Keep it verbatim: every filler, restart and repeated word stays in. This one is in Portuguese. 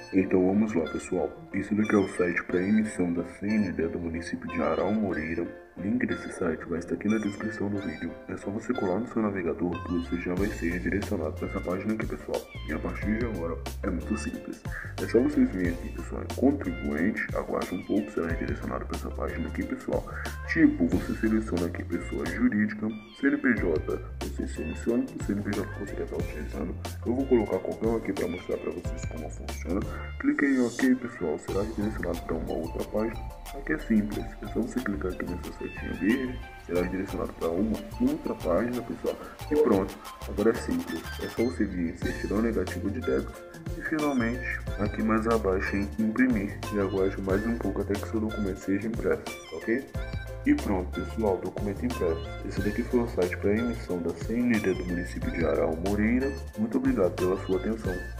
Então vamos lá, pessoal. Esse daqui é o site para emissão da C N D do município de Aral Moreira. O link desse site vai estar aqui na descrição do vídeo. É só você colar no seu navegador que você já vai ser redirecionado para essa página aqui, pessoal. E a partir de agora é muito simples. É só vocês virem aqui, pessoal, em contribuinte, aguarde um pouco, será redirecionado para essa página aqui, pessoal. Tipo, você seleciona aqui pessoa jurídica, C N P J, você seleciona o C N P J que você quer estar utilizando. Eu vou colocar qualquer um aqui para mostrar para vocês como funciona. Clique em OK, pessoal, será redirecionado para uma outra página. Aqui é simples, é só você clicar aqui nessa setinha verde, será redirecionado para uma outra página, pessoal, e pronto. Agora é simples, é só você vir em certidão negativa de débito e finalmente aqui mais abaixo em imprimir, e aguarde mais um pouco até que seu documento seja impresso, ok? E pronto, pessoal, documento impresso. Esse daqui foi o site para emissão da C N D do município de Aral Moreira. Muito obrigado pela sua atenção.